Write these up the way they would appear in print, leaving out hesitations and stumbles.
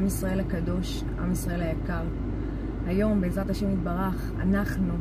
עם ישראל הקדוש, עם ישראל היקר. היום בעזרת השם יתברך אנחנו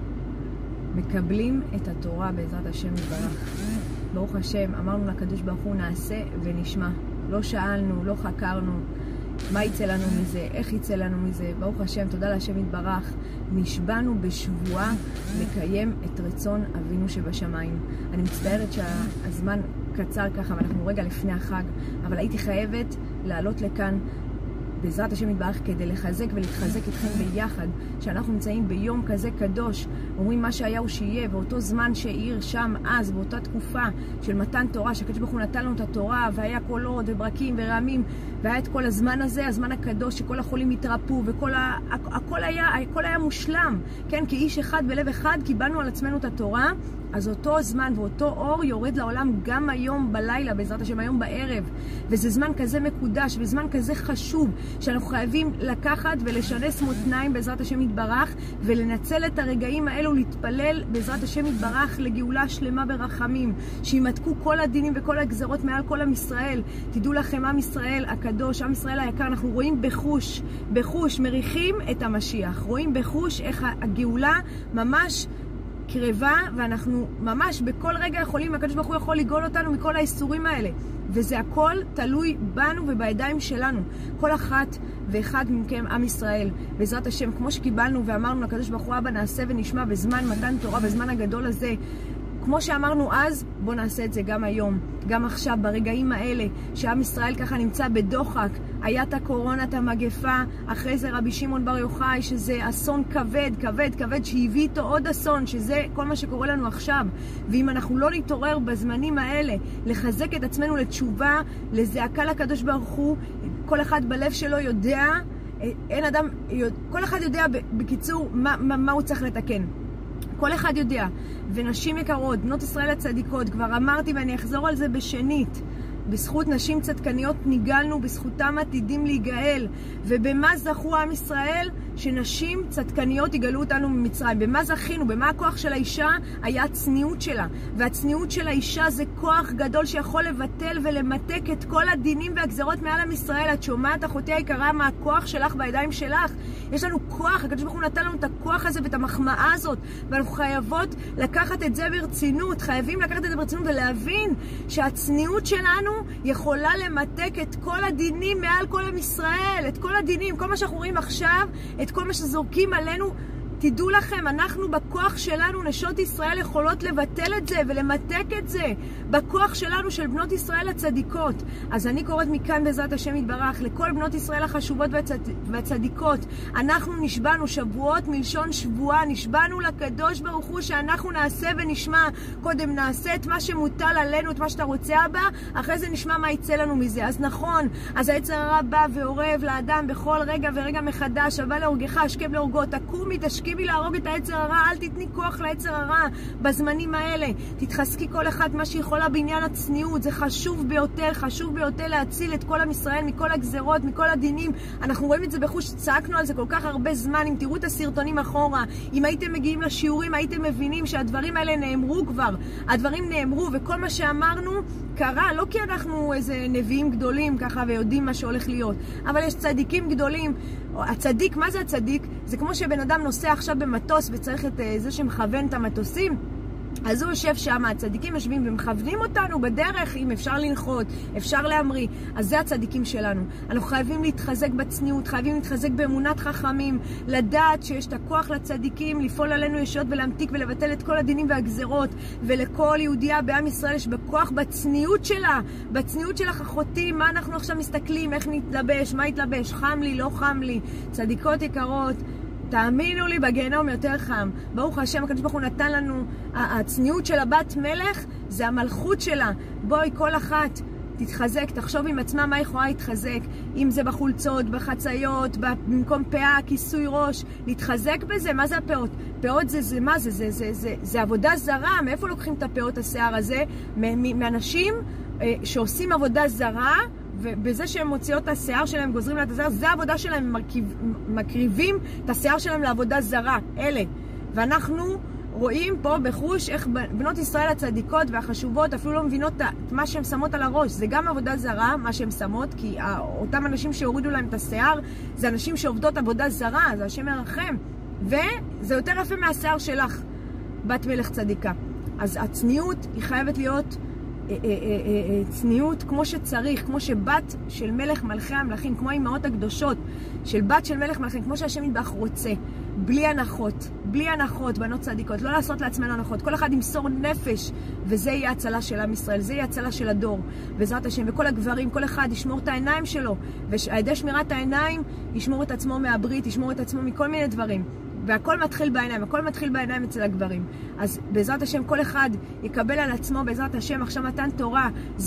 מקבלים את התורה בעזרת השם יתברך. ברוך השם, אמרנו לקדוש ברוך הוא נעשה ונשמע. לא שאלנו, לא חקרנו מה יצא לנו מזה, איך יצא לנו מזה. ברוך השם, תודה להשם יתברך. נשבענו בשבועה לקיים את רצון אבינו שבשמיים. אני מצטערת שהזמן קצר ככה ואנחנו רגע לפני החג, אבל הייתי חייבת לעלות לכאן בעזרת השם יתברך כדי לחזק ולהתחזק איתכם ביחד, שאנחנו נמצאים ביום כזה קדוש, אומרים מה שהיה הוא שיהיה, ואותו זמן שהעיר שם אז, באותה תקופה של מתן תורה, שהקדוש ברוך הוא נתן לנו את התורה, והיה קולות וברקים ורעמים, והיה את כל הזמן הזה, הזמן הקדוש, שכל החולים התרפו, הכל היה מושלם, כן? כאיש אחד בלב אחד קיבלנו על עצמנו את התורה, אז אותו זמן ואותו אור יורד לעולם גם היום בלילה, בעזרת השם, היום בערב. וזה זמן כזה מקודש וזמן כזה חשוב, שאנחנו חייבים לקחת ולשנס מותניים בעזרת השם יתברך, ולנצל את הרגעים האלו להתפלל בעזרת השם יתברך לגאולה שלמה ברחמים, שימתקו כל הדינים וכל הגזרות מעל כל עם ישראל. תדעו לכם, עם ישראל הקדוש, עם ישראל היקר, אנחנו רואים בחוש, מריחים את המשיח, רואים בחוש איך הגאולה ממש קרבה, ואנחנו ממש בכל רגע יכולים, הקדוש ברוך הוא יכול לגאול אותנו מכל האיסורים האלה, וזה הכל תלוי בנו ובידיים שלנו, כל אחת ואחד מכם עם ישראל, בעזרת השם, כמו שקיבלנו ואמרנו לקדוש ברוך הוא אבא נעשה ונשמע בזמן מתן תורה, בזמן הגדול הזה, כמו שאמרנו אז, בוא נעשה את זה גם היום, גם עכשיו, ברגעים האלה, שעם ישראל ככה נמצא בדוחק. היה את הקורונה, את המגפה, אחרי זה רבי שמעון בר יוחאי, שזה אסון כבד, שהביא איתו עוד אסון, שזה כל מה שקורה לנו עכשיו. ואם אנחנו לא נתעורר בזמנים האלה, לחזק את עצמנו לתשובה, לזעקה לקדוש ברוך הוא, כל אחד בלב שלו יודע, כל אחד יודע בקיצור מה הוא צריך לתקן. כל אחד יודע, ונשים יקרות, בנות ישראל הצדיקות, כבר אמרתי ואני אחזור על זה בשנית, בזכות נשים צדקניות ניגלנו, בזכותם עתידים להיגאל. ובמה זכו עם ישראל? שנשים צדקניות יגאלו אותנו ממצרים. במה זכינו? במה הכוח של האישה? היה הצניעות שלה. והצניעות של האישה זה כוח גדול שיכול לבטל ולמתק את כל הדינים והגזרות מעל עם ישראל. את שומעת, אחותי היקרה, מה הכוח שלך בידיים שלך? יש לנו כוח, הקדוש ברוך הוא נתן לנו את הכוח הזה ואת המחמאה הזאת, ואנחנו חייבות לקחת את זה ברצינות, חייבים לקחת את זה ברצינות ולהבין שהצניעות שלנו יכולה למתק את כל הדינים מעל כל עם ישראל, את כל הדינים, כל מה שאנחנו רואים עכשיו, את כל מה שזורקים עלינו. תדעו לכם, אנחנו בכוח שלנו, נשות ישראל, יכולות לבטל את זה ולמתק את זה, בכוח שלנו של בנות ישראל הצדיקות. אז אני קוראת מכאן בעזרת השם יתברך לכל בנות ישראל החשובות והצדיקות. אנחנו נשבענו, שבועות מלשון שבועה, נשבענו לקדוש ברוך הוא שאנחנו נעשה ונשמע. קודם נעשה את מה שמוטל עלינו, את מה שאתה רוצה אבא, אחרי זה נשמע מה יצא לנו מזה. אז נכון, אז היצר הרע בא ועורב לאדם בכל רגע ורגע מחדש, אבל להורגך השכם להורגו, תקומי תשכימי להרוג את היצר הרע, אל תתני כוח ליצר הרע בזמנים האלה. תתחזקי כל אחד מה שיכולה בעניין הצניעות, זה חשוב ביותר להציל את כל עם ישראל מכל הגזרות, מכל הדינים. אנחנו רואים את זה בחוש, צעקנו על זה כל כך הרבה זמן. אם תראו את הסרטונים אחורה, אם הייתם מגיעים לשיעורים, הייתם מבינים שהדברים האלה נאמרו כבר, הדברים נאמרו, וכל מה שאמרנו קרה, לא כי אנחנו איזה נביאים גדולים ככה ויודעים מה שהולך להיות, אבל יש צדיקים גדולים. הצדיק, מה זה הצדיק? זה כמו שבן אדם נוסע עכשיו במטוס וצריך את זה שמכוון את המטוסים, אז הוא יושב שם, הצדיקים יושבים ומכוונים אותנו בדרך, אם אפשר לנחות, אפשר להמריא. אז זה הצדיקים שלנו. אנחנו חייבים להתחזק בצניעות, חייבים להתחזק באמונת חכמים, לדעת שיש את הכוח לצדיקים, לפעול עלינו ישועות ולהמתיק ולבטל את כל הדינים והגזרות. ולכל יהודיה בעם ישראל יש בכוח בצניעות שלה, בצניעות שלך אחותי. מה אנחנו עכשיו מסתכלים, איך נתלבש, מה יתלבש, חם לי, לא חם לי. צדיקות יקרות, תאמינו לי, בגיהנום יותר חם. ברוך השם, הקדוש ברוך הוא נתן לנו, הצניעות של הבת מלך זה המלכות שלה. בואי כל אחת תתחזק, תחשוב עם עצמה מה יכולה להתחזק, אם זה בחולצות, בחציות, במקום פאה, כיסוי ראש, להתחזק בזה. מה זה הפאות? פאות זה מה זה? זה עבודה זרה. מאיפה לוקחים את הפאות השיער הזה? מאנשים שעושים עבודה זרה, ובזה שהם מוציאות את השיער שלהם, גוזרים לה את השיער, זה העבודה שלהם, מקריבים את השיער שלהם לעבודה זרה, אלה. ואנחנו רואים פה בחוש איך בנות ישראל הצדיקות והחשובות אפילו לא מבינות את מה שהן שמות על הראש. זה גם עבודה זרה, מה שהן שמות, כי אותם אנשים שהורידו להם את השיער, זה אנשים שעובדות עבודה זרה, זה השם ירחם. וזה יותר יפה מהשיער שלך, בת מלך צדיקה. אז הצניעות היא חייבת להיות צניעות כמו שצריך, כמו שבת של מלך מלכי המלכים, כמו האימהות הקדושות של בת של מלך מלכים, כמו שהשם יתברך רוצה, בלי הנחות, בלי הנחות, בנות צדיקות, לא לעשות לעצמנו הנחות, כל אחד ימסור נפש, וזה יהיה הצלה של עם ישראל, זה יהיה הצלה של הדור, בעזרת השם. וכל הגברים, כל אחד ישמור את העיניים שלו, ועל ידי שמירת העיניים ישמור את עצמו מהברית, ישמור את עצמו מכל מיני דברים. והכל מתחיל בעיניים, הכל מתחיל בעיניים אצל הגברים. אז בעזרת השם כל אחד יקבל על עצמו, בעזרת השם, עכשיו מתן תורה,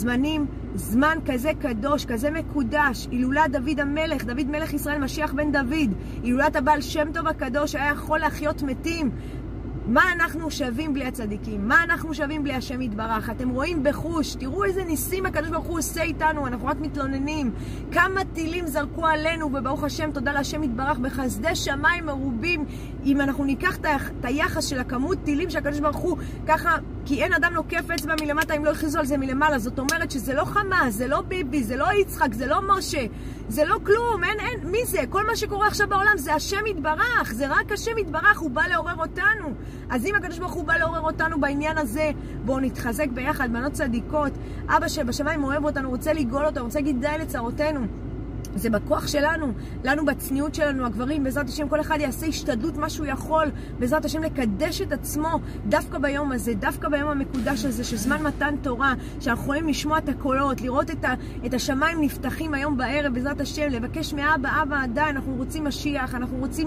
זמן כזה קדוש, כזה מקודש, הילולת דוד המלך, דוד מלך ישראל, משיח בן דוד, הילולת הבעל שם טוב הקדוש, היה יכול להחיות מתים. מה אנחנו שווים בלי הצדיקים? מה אנחנו שווים בלי השם יתברך? אתם רואים בחוש, תראו איזה ניסים הקדוש ברוך הוא עושה איתנו, אנחנו רק מתלוננים. כמה טילים זרקו עלינו, וברוך השם, תודה להשם יתברך, בחסדי שמיים מרובים. אם אנחנו ניקח את היחס של הכמות טילים שהקדוש ברוך הוא ככה, כי אין אדם נוקף אצבע מלמטה אם לא הכריזו על זה מלמעלה. זאת אומרת שזה לא חמאס, זה לא ביבי, זה לא יצחק, זה לא משה, זה לא כלום, אין, מי זה? כל מה שקורה עכשיו בעולם זה השם יתברך, זה רק השם יתברך, הוא בא לעורר אותנו. אז אם הקדוש ברוך הוא בא לעורר אותנו בעניין הזה, בואו נתחזק ביחד, בנות צדיקות. אבא שבשמיים אוהב אותנו, רוצה לגאול אותנו, רוצה להגיד די לצרותינו. זה בכוח שלנו, לנו בצניעות שלנו, הגברים, בעזרת השם כל אחד יעשה השתדלות מה שהוא יכול, בעזרת השם לקדש את עצמו, דווקא ביום הזה, דווקא ביום המקודש הזה, שזמן מתן תורה, שאנחנו יכולים לשמוע את הקולות, לראות את השמיים נפתחים היום בערב, בעזרת השם, לבקש מאבא, אבא, די, אנחנו רוצים משיח,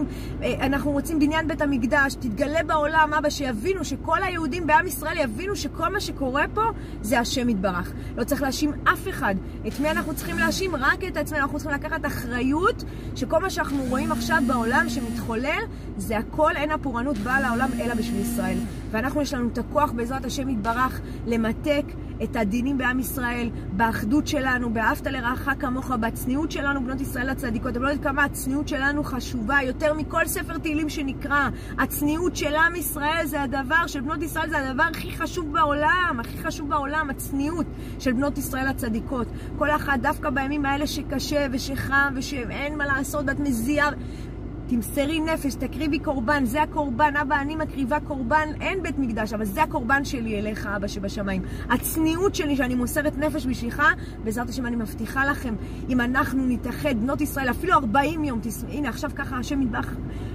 אנחנו רוצים בניין בית המקדש, תתגלה בעולם, אבא, שיבינו, שכל היהודים בעם ישראל יבינו שכל מה שקורה פה זה השם יתברך. לא צריך להאשים אף אחד. את מי אנחנו צריכים להאשים? רק את עצמנו. אנחנו צריכים לקחת אחריות שכל מה שאנחנו רואים עכשיו בעולם שמתחולל, זה הכל, אין הפורענות באה לעולם אלא בשביל ישראל. ואנחנו יש לנו את הכוח בעזרת השם יתברך למתק את הדינים בעם ישראל, באחדות שלנו, באהבת לרעך כמוך, בצניעות שלנו, בנות ישראל הצדיקות. אתם לא יודעים כמה הצניעות שלנו חשובה, יותר מכל ספר תהילים שנקרא. הצניעות של עם ישראל זה הדבר, של בנות ישראל זה הדבר הכי חשוב בעולם, הכי חשוב בעולם, הצניעות של בנות ישראל הצדיקות. כל אחד דווקא בימים האלה שקשה ושחם ושאין מה לעשות, ואת מזיעה, תמסרי נפש, תקריבי קורבן, זה הקורבן, אבא, אני מקריבה קורבן, אין בית מקדש, אבל זה הקורבן שלי אליך, אבא שבשמיים. הצניעות שלי שאני מוסרת נפש בשבילך, בעזרת השם אני מבטיחה לכם, אם אנחנו נתאחד, בנות ישראל, אפילו 40 יום, הנה עכשיו ככה השם יתברך,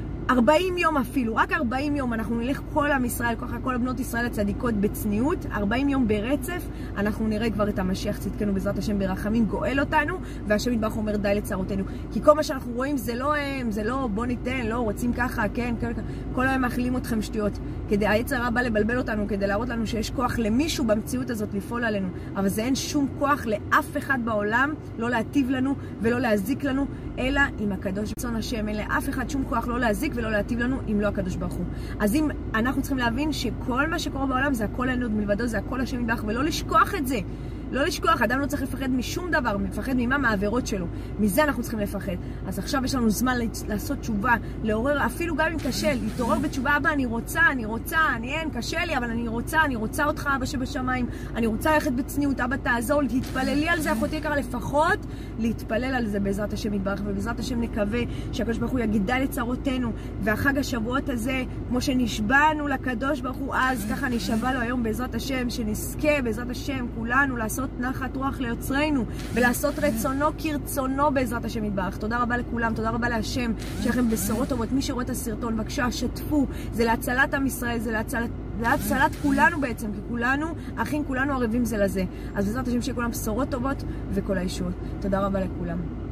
40 יום אפילו, רק 40 יום, אנחנו נלך כל עם ישראל, כל בנות ישראל הצדיקות בצניעות, 40 יום ברצף, אנחנו נראה כבר את המשיח צדקנו בעזרת השם ברחמים, גואל אותנו, והשם יתברך אומר די לצרותינו. כי כל מה שאנחנו רואים זה לא הם, זה לא בוא ניתן, לא רוצים ככה, כן, כל היום מאכילים אתכם שטויות. כדי היצר הרע בא לבלבל אותנו, כדי להראות לנו שיש כוח למישהו במציאות הזאת לפעול עלינו, אבל זה אין שום כוח לאף אחד בעולם, לא להטיב לנו ולא להזיק לנו, אלא עם הקדוש ברצון השם, אין לאף אחד שום כוח לא להזיק ולא להטיב לנו אם לא הקדוש ברוך הוא. אז אם אנחנו צריכים להבין שכל מה שקורה בעולם זה הכל אין עוד מלבדו, זה הכל השם יתברך, ולא לשכוח את זה. לא לשכוח, אדם לא צריך לפחד משום דבר, מפחד ממה? מהעבירות שלו. מזה אנחנו צריכים לפחד. אז עכשיו יש לנו זמן לעשות תשובה, לעורר, אפילו גם אם קשה, להתעורר בתשובה, אבא, אני רוצה, אין, קשה לי, אבל אני רוצה אותך, אבא שבשמיים, אני רוצה ללכת בצניעות, אבא תעזור לי, תתפללי על זה, אחותי יקרה, לפחות להתפלל על זה בעזרת השם יתברך, ובעזרת השם נקווה שהקדוש ברוך הוא יגיד די לצרותינו, והחג השבועות הזה, כמו שנשבענו לקדוש ברוך הוא אז, ככה נשבע לו היום בעזרת השם, שנזכה בעזרת השם כולנו לעשות נחת רוח ליוצרנו ולעשות רצונו כרצונו בעזרת השם יתברך. תודה רבה לכולם, תודה רבה להשם, שלכם בשורות טובות. מי שרואה את הסרטון, בבקשה, שתפו, זה להצלת עם ישראל, זה להצלת כולנו בעצם, כי כולנו אחים, כולנו ערבים זה לזה. אז בעזרת השם שיהיה כולם בשורות טובות וכל הישועות. תודה רבה לכולם.